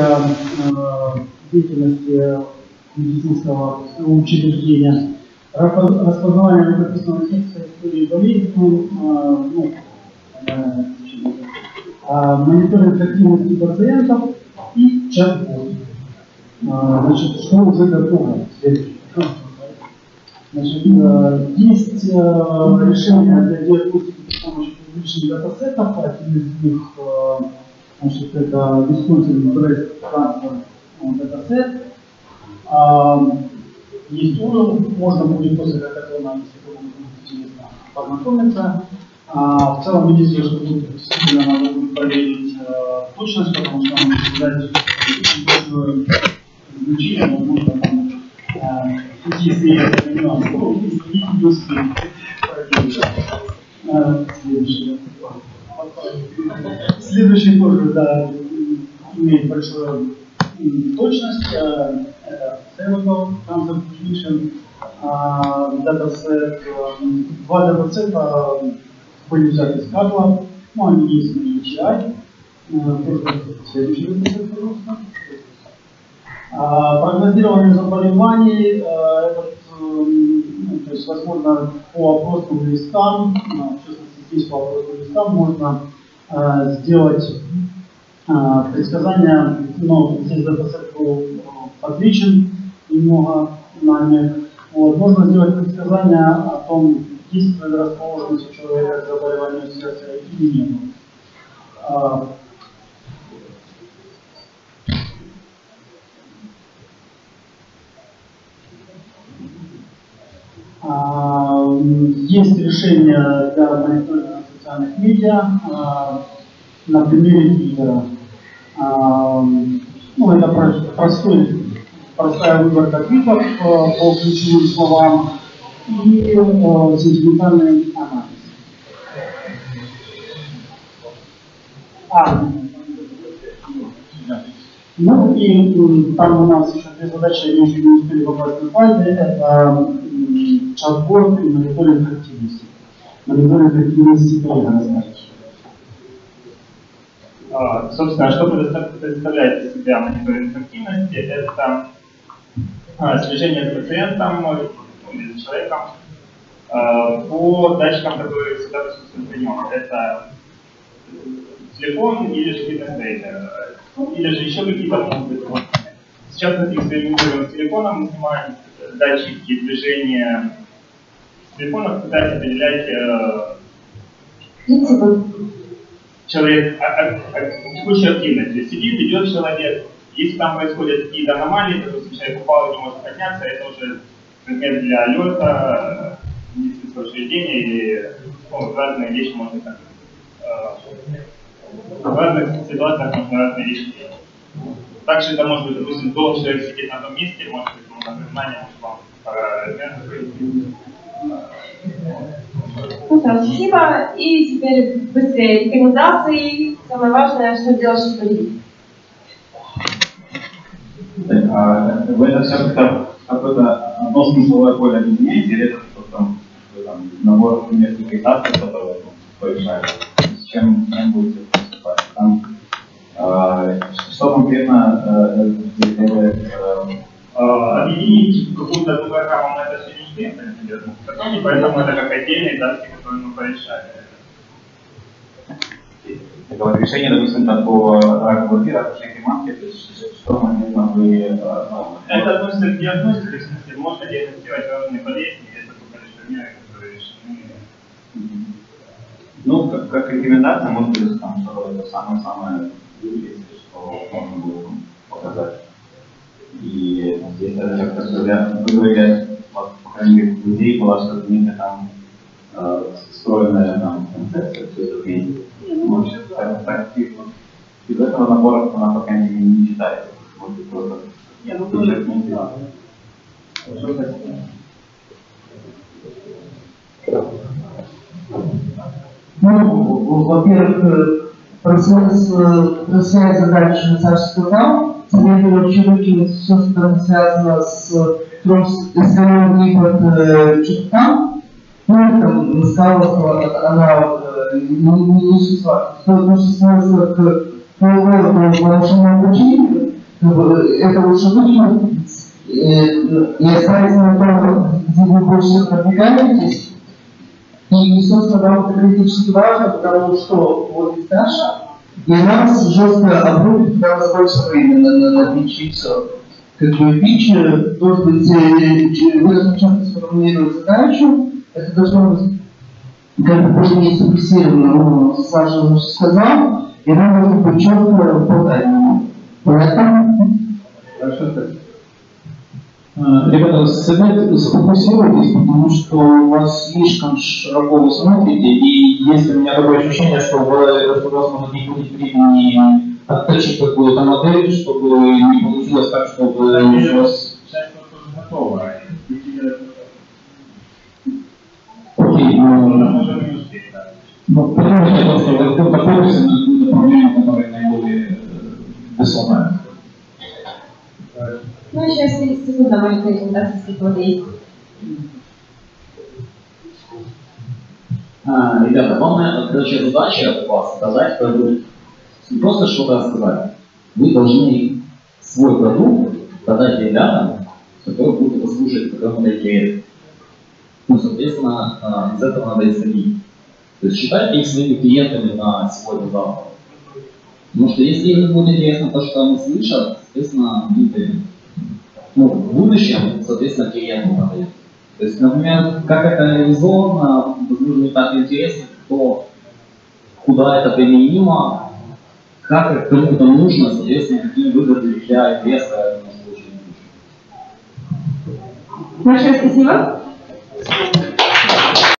деятельности медицинского учреждения, распознавание рукописного текста истории болезни, мониторинг активности пациентов и чат-бот. Значит, что уже готово? Значит, есть решения для диагностики с помощью публичных датасетов. Один из них, значит, это Wisconsin Breast Cancer датасет. Есть уже, можно будет после хакатона, если кому-то будет интересно, познакомиться. В целом, единственное, что тут действительно надо будет проверить точность, потому что нам нужно дать точное значение, возможно, если я понимаю, то извините, не успеем. Следующий тоже, да, имеет большую точность. Это Cervical Cancer Prediction датасет. Два датасета были взяты из Кадла, но они есть на HI. Следующий датасет, пожалуйста. Прогнозирование заболеваний, то есть, возможно, по опросным листам, в частности, здесь по опросным листам можно сделать предсказания, но здесь датасет был подвечен немного нами. Вот, можно сделать предсказания о том, есть предрасположенность у человека к заболеванию сердца или нет. Есть решения для мониторинга социальных медиа на примере Твиттера. Это простая выборка твитов по ключевым словам и сентиментальный анализ. Ну и там у нас еще две задачи, они еще не успели попасть на слайды. Это чат-бот и мониторинг активности. Мониторинг активности тоже расскажешь. Собственно, что представляет из себя мониторинг активности? Это слежение за пациентом или за человеком по датчикам, которые всегда присутствуют при нем. Это телефон или же фитнес-трекер, или же еще какие-то могут быть. Сейчас мы экспериментируем с телефоном, мы снимаем датчики движения телефона, пытаясь определять человек, текущую активность. То есть сидит, идет человек, если там происходят какие-то аномалии, допустим, человек упал и не может подняться, это уже предмет для алерта, медицинского учреждения или разные вещи можно так. В разных ситуациях можно разные вещи делать. Также это может быть, допустим, долго человек сидит на том месте, может быть, напоминание, может вам спасибо. И теперь быстрее рекомендации. Самое важное, что делать, чтобы победить. Вы это все какое-то одно смысловое поле объединяете, или это что-то набор нескольких этапов, которые порешают? С чем будете поступать? Что конкретно делает? Объединить какую-то одну программу мы это все не успеем, и поэтому это как отдельные датки, которые мы порешали. Это вот решение, допустим, по раку бургера, отношению к матке, то есть что конкретно вы... Это относится к диагностике, в смысле, можно диагностировать разные болезни, это только лишь меры, которые решены. Ну, как рекомендация, может быть, там, что это самое-самое, что можно будет показать. И здесь даже как-то вы говорите, вот, по крайней мере, у людей была что-то некая там встроенная там концепция, все это вместе. Может, так из этого набора она пока не читается. Может быть, просто во-первых, про связь задач Саша сказал. Советую вообще выкинуть все, что там связано с исследованием выход чертам. Ну, там сказала, что она не существует. Что связано к полугоду по машинному обучению, это лучше выкинуть и оставить на том, где вы больше продвигаетесь. И, собственно, вам это критически важно, потому что вот есть Даша, и она вас жестко обрубит, когда у вас больше времени на питч и все. Как бы питч должен быть, вы должны четко сформулировать задачу, это должно быть как бы более сфокусировано, ну, Саша уже сказал, и нам должно быть четко по таймингу. Поэтому... Хорошо, спасибо. Ребята, совет сфокусируйтесь, потому что у вас слишком широко вы смотрите, и есть у меня такое ощущение, что у вас может не будет времени отточить какую-то модель, чтобы не получилось так, чтобы у вас... Часть тоже готова. Окей, ну, потому что просто в каком-то фокусе на какую-то проблему, которая наиболее весомая. Ну, еще 70 секунд на маленькой презентации, если кто-то есть. Ребята, главная, короче, задача у вас создать продукт. Не просто что-то рассказать. Вы должны свой продукт продать ребятам, которые будут его слушать, которым это интересно. Ну, соответственно, из этого надо исходить. То есть считайте их своими клиентами на сегодня-завтра. Потому что если им не будет интересно то, что они слышат, соответственно, ну, в будущем, соответственно, клиенту продают. То есть, например, как это реализовано, возможно, не так интересно, кто, куда это применимо, как кому-то нужно, соответственно, какие выгоды для инвестора это может очень. Большое спасибо.